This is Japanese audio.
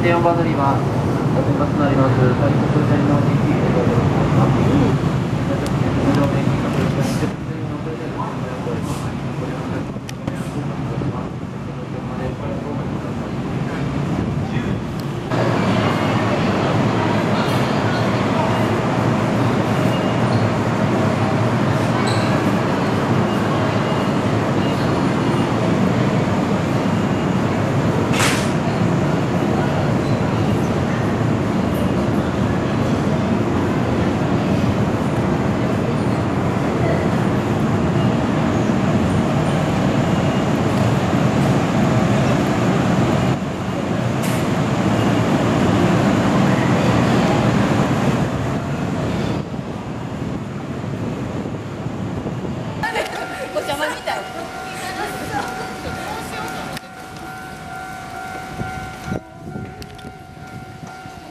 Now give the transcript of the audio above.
4番乗りは、お待ちとなります。最速線の2期へご乗車します。無料電気が通過して、全員のプレゼントをお願いしております。ご利用の際は、お願いします。ご乗車までご利用ください。 お邪魔みたい。